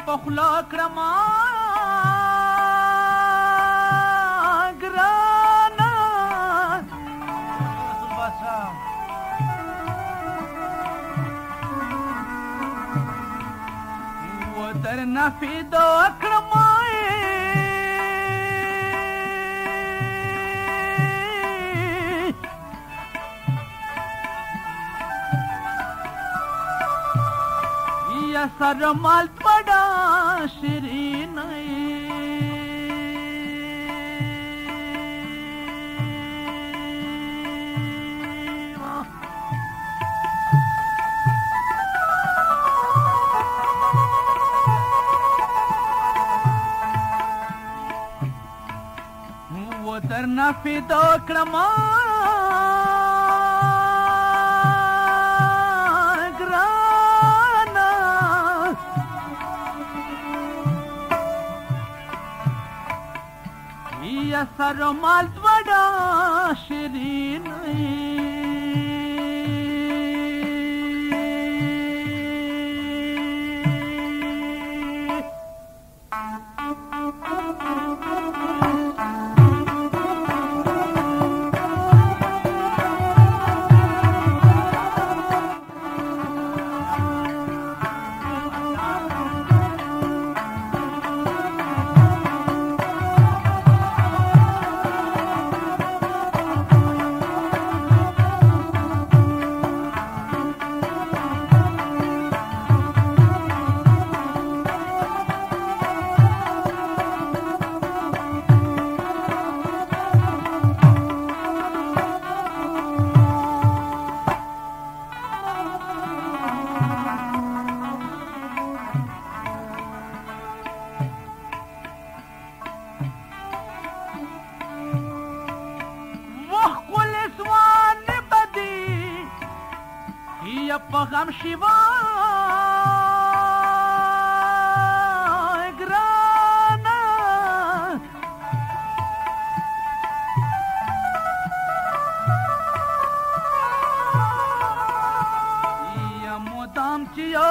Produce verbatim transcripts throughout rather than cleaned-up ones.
پخلا کرما ګرانا و در نفیدو کرما سر مال بڑا شیرین و در نفیدو کرما یا سر مال بڑا شیرین پغم شیوا گرانا یا مدام چیو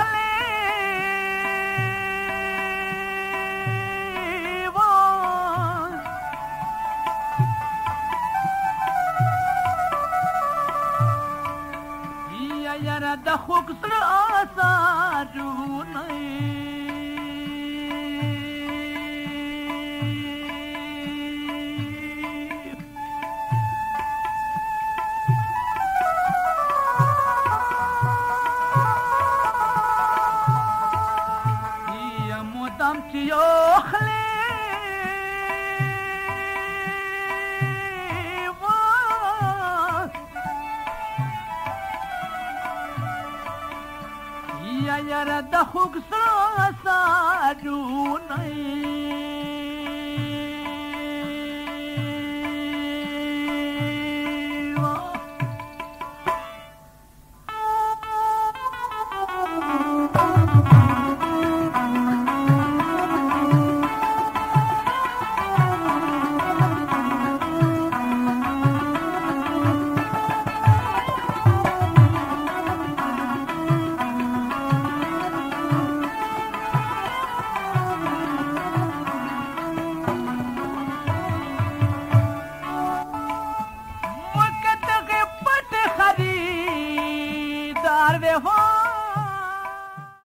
یاره د خوږ زړه آثارونه یا مدام چې یو خلی یا یاره د خوږ زړه آثارونه